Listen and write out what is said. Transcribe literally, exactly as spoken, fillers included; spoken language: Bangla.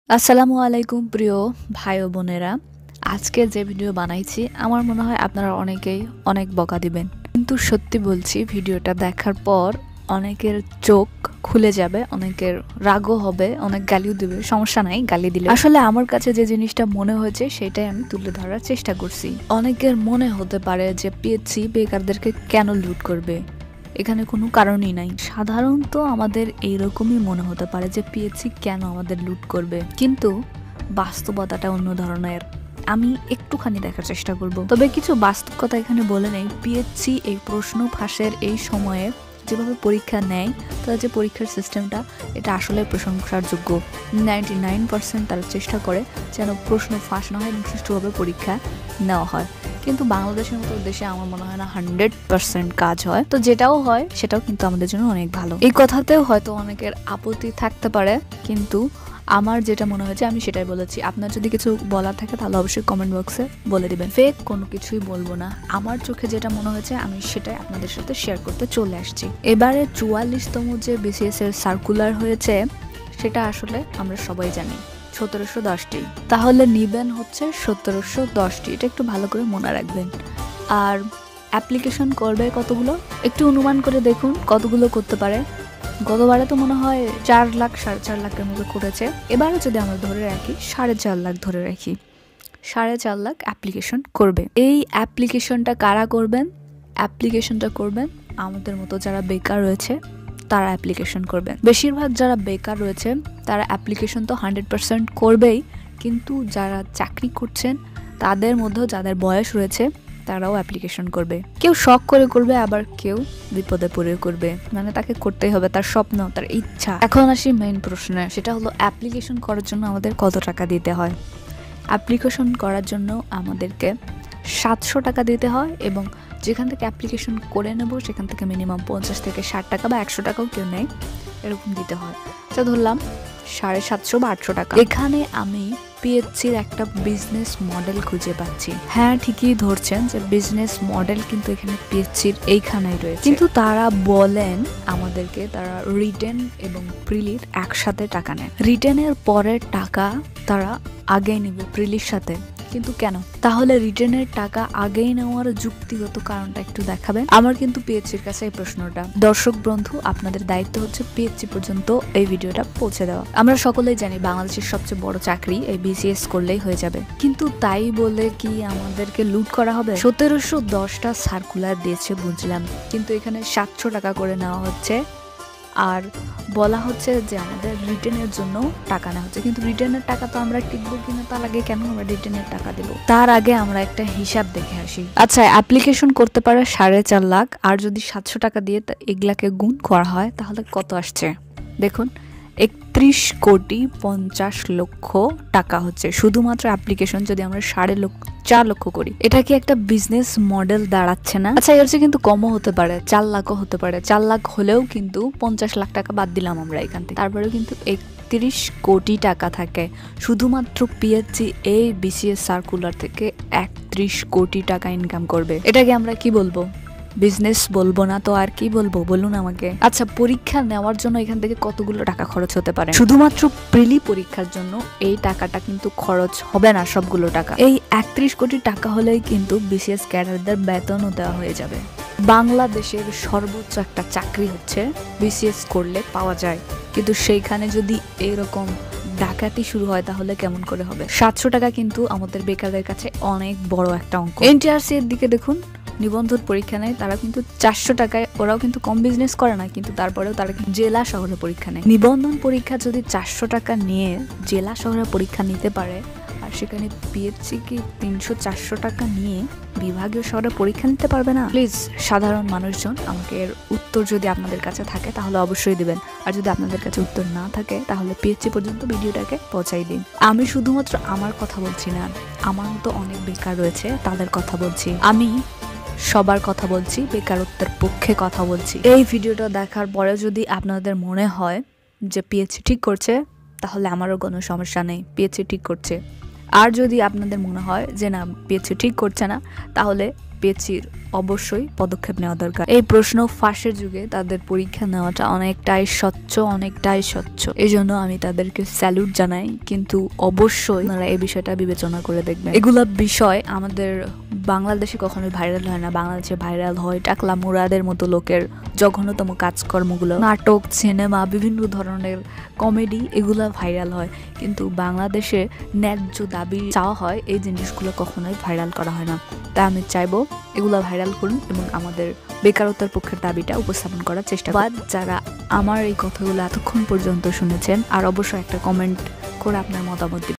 আসসালামু আলাইকুম প্রিয় ভাই ও বোনেরা। আজকে যে ভিডিও বানাইছি আমার মনে হয় আপনারা অনেকেই অনেক বকা দিবেন, কিন্তু সত্যি বলছি ভিডিওটা দেখার পর অনেকের চোখ খুলে যাবে, অনেকের রাগও হবে, অনেক গালিও দিবে। সমস্যা নাই, গালি দিলে আসলে আমার কাছে যে জিনিসটা মনে হয়েছে সেটাই আমি তুলে ধরার চেষ্টা করছি। অনেকের মনে হতে পারে যে পিএইচসি বেকারদেরকে কেন লুট করবে, এখানে কোনো কারণই নাই। সাধারণত আমাদের এইরকমই মনে হতে পারে যে পিএইচসি কেন আমাদের লুট করবে, কিন্তু বাস্তবতাটা অন্য ধরনের। আমি একটুখানি দেখার চেষ্টা করব, তবে কিছু বাস্তব কথা এখানে বলে নেই। পিএইচসি এই প্রশ্ন ফাঁসের এই সময়ে যেভাবে পরীক্ষা নেয়, তাদের যে পরীক্ষার সিস্টেমটা, এটা আসলে প্রশংসার যোগ্য। নাইনটি নাইন পার্সেন্ট তারা চেষ্টা করে যেন প্রশ্ন ফাঁস না হয় এবং সুষ্ঠুভাবে পরীক্ষা নেওয়া হয়। কিন্তু বাংলাদেশের মতো দেশে আমার মনে হয় না হান্ড্রেড পার্সেন্ট কাজ হয়। তো যেটাও হয় সেটাও কিন্তু আমাদের জন্য অনেক ভালো। এই কথাতেও হয়তো অনেকের আপত্তি থাকতে পারে, কিন্তু আমার যেটা মনে হয়েছে আমি সেটাই বলেছি। আপনার যদি কিছু বলার থাকে তাহলে অবশ্যই কমেন্ট বক্সে বলে দিবেন। ফেক কোনো কিছুই বলবো না, আমার চোখে যেটা মনে হয়েছে আমি সেটাই আপনাদের সাথে শেয়ার করতে চলে আসছি। এবারে চুয়াল্লিশতম যে বিসিএস এর সার্কুলার হয়েছে সেটা আসলে আমরা সবাই জানি সতেরোশো দশটি, তাহলে নিবেন হচ্ছে সতেরোশো দশটি। এটা একটু ভালো করে মনে রাখবেন। আর অ্যাপ্লিকেশন করবে কতগুলো একটু অনুমান করে দেখুন কতগুলো করতে পারে। গতবারে তো মনে হয় চার লাখ সাড়ে চার লাখের মতো করেছে। এবারে যদি আমরা ধরে রাখি সাড়ে চার লাখ ধরে রাখি, সাড়ে চার লাখ অ্যাপ্লিকেশন করবে। এই অ্যাপ্লিকেশনটা কারা করবেন? অ্যাপ্লিকেশনটা করবেন আমাদের মতো যারা বেকার রয়েছে তারা অ্যাপ্লিকেশন করবেন। বেশিরভাগ যারা বেকার রয়েছে তারা অ্যাপ্লিকেশন তো হান্ড্রেড পার্সেন্ট করবেই, কিন্তু যারা চাকরি করছেন তাদের মধ্যেও যাদের বয়স রয়েছে তারাও অ্যাপ্লিকেশন করবে। কেউ শখ করে করবে, আবার কেউ বিপদে পড়ে করবে, মানে তাকে করতেই হবে, তার স্বপ্ন, তার ইচ্ছা। এখন আসি মেইন প্রশ্নে, সেটা হলো অ্যাপ্লিকেশন করার জন্য আমাদের কত টাকা দিতে হয়। অ্যাপ্লিকেশন করার জন্য আমাদেরকে সাতশো টাকা দিতে হয়, এবং যেখান থেকে অ্যাপ্লিকেশন করে নেব সেখান থেকে মিনিমাম পঞ্চাশ থেকে ষাট টাকা বা একশো টাকাও কেউ নেয়, এরকম দিতে হয়। তো ধরলাম সাড়ে সাতশো বা আটশো টাকা। এখানে আমি পিএইচসির একটা বিজনেস মডেল খুঁজে পাচ্ছি। হ্যাঁ, ঠিকই ধরছেন যে বিজনেস মডেল কিন্তু এখানে পিএইচসির এইখানেই রয়েছে, কিন্তু তারা বলেন আমাদেরকে তারা রিটেন এবং প্রিলির একসাথে টাকা নেয়। রিটেনের পরের টাকা তারা আগেই নেবে প্রিলির সাথে, কিন্তু কেন? তাহলে রিটেনের টাকা আগেই নেওয়ার যুক্তিগত কারণটা একটু দেখাবেন। আমার কিন্তু পিএইচসির কাছে এই প্রশ্নটা। দর্শক বন্ধু, আপনাদের দায়িত্ব হচ্ছে পিএইচসি পর্যন্ত এই ভিডিওটা পৌঁছে দেওয়া। আমরা সকলেই জানি বাংলাদেশের সবচেয়ে বড় চাকরি এই বিসিএস করলেই হয়ে যাবে, কিন্তু তাই বলে কি আমাদেরকে লুট করা হবে? সতেরোশো দশটা সার্কুলার দিয়েছে বুঝলাম, কিন্তু এখানে সাতশো টাকা করে নেওয়া হচ্ছে, আর বলা হচ্ছে যে আমাদের রিটেনের জন্য টাকা নেওয়া হচ্ছে। কিন্তু রিটেনের টাকা তো আমরা টিকবো কিনা তার আগে কেন আমরা রিটেনের টাকা দেব? তার আগে আমরা একটা হিসাব দেখে আসি। আচ্ছা, অ্যাপ্লিকেশন করতে পারে সাড়ে চার লাখ, আর যদি সাতশো টাকা দিয়ে এগুলাকে গুণ করা হয় তাহলে কত আসছে দেখুন। একত্রিশ কোটি পঞ্চাশ লক্ষ টাকা হচ্ছে শুধুমাত্র অ্যাপ্লিকেশন। যদি আমরা সাড়ে লক্ষ চার লক্ষ করি, এটা কি একটা বিজনেস মডেল দাঁড়াচ্ছে না? আচ্ছা, এর চেয়ে কিন্তু কমও হতে পারে, চার লাখও হতে পারে। চার লাখ হলেও কিন্তু পঞ্চাশ লাখ টাকা বাদ দিলাম আমরা এখান থেকে, তারপরেও কিন্তু একত্রিশ কোটি টাকা থাকে শুধুমাত্র পিএইচসি এই বিসিএস সার্কুলার থেকে একত্রিশ কোটি টাকা ইনকাম করবে। এটাকে আমরা কি বলবো? বিজনেস বলবো না তো আর কি বলবো বলুন আমাকে। আচ্ছা, পরীক্ষা নেওয়ার জন্য এখান থেকে কতগুলো টাকা খরচ হতে পারে? শুধুমাত্র প্রিলি পরীক্ষার জন্য এই টাকাটা কিন্তু খরচ হবে না সবগুলো টাকা। এই একত্রিশ কোটি টাকা হলেই কিন্তু বিসিএস ক্যাডারদের বেতনও দেওয়া হয়ে যাবে। বাংলাদেশের সর্বোচ্চ একটা চাকরি হচ্ছে বিসিএস করলে পাওয়া যায়, কিন্তু সেইখানে যদি এরকম ডাকাতি শুরু হয় তাহলে কেমন করে হবে? সাতশো টাকা কিন্তু আমাদের বেকারদের কাছে অনেক বড় একটা অঙ্ক। এনটিআরসি এর দিকে দেখুন, নিবন্ধন পরীক্ষা নেয় তারা কিন্তু চারশো টাকায়। ওরাও কিন্তু কম বিজনেস করে না, কিন্তু তারপরেও তারা জেলা শহরে পরীক্ষা নেয়। নিবন্ধন পরীক্ষা যদি চারশো টাকা নিয়ে জেলা শহরে পরীক্ষা নিতে পারে, আর সেখানে পিএইচসি কি তিনশো চারশো টাকা নিয়ে বিভাগীয় শহরে পরীক্ষা নিতে পারবে না? প্লিজ সাধারণ মানুষজন আমাকে এর উত্তর যদি আপনাদের কাছে থাকে তাহলে অবশ্যই দিবেন, আর যদি আপনাদের কাছে উত্তর না থাকে তাহলে পিএইচসি পর্যন্ত ভিডিওটাকে পৌঁছাই দিন। আমি শুধুমাত্র আমার কথা বলছি না, আমার মতো অনেক বেকার রয়েছে তাদের কথা বলছি। আমি সবার কথা বলছি, বেকারত্বের পক্ষে কথা বলছি। এই ভিডিওটা দেখার পরে যদি আপনাদের মনে হয় যে পিএইচসি ঠিক করছে, তাহলে আমারও কোনো সমস্যা নেই, পিএইচসি ঠিক করছে। আর যদি আপনাদের মনে হয় যে না, পিএইচসি ঠিক করছে না, তাহলে পিএইচসির অবশ্যই পদক্ষেপ নেওয়া দরকার। এই প্রশ্ন ফাঁসের যুগে তাদের পরীক্ষা নেওয়াটা অনেকটাই স্বচ্ছ অনেকটাই স্বচ্ছ এই জন্য আমি তাদেরকে স্যালুট জানাই, কিন্তু অবশ্যই আপনারা এই বিষয়টা বিবেচনা করে দেখবেন। এগুলা বিষয় আমাদের বাংলাদেশে কখনোই ভাইরাল হয় না। বাংলাদেশে ভাইরাল হয় টাকলা মুরাদের মতো লোকের জঘন্যতম কাজকর্মগুলো, নাটক, সিনেমা, বিভিন্ন ধরনের কমেডি, এগুলা ভাইরাল হয়। কিন্তু বাংলাদেশে ন্যায্য দাবি চাওয়া হয়, এই জিনিসগুলো কখনোই ভাইরাল করা হয় না। তাই আমি চাইবো এগুলা ভাইরাল করুন এবং আমাদের বেকারত্বের পক্ষের দাবিটা উপস্থাপন করার চেষ্টা করুন। যারা আমার এই কথাগুলো এতক্ষণ পর্যন্ত শুনেছেন, আর অবশ্যই একটা কমেন্ট করে আপনার মতামত দিবেন।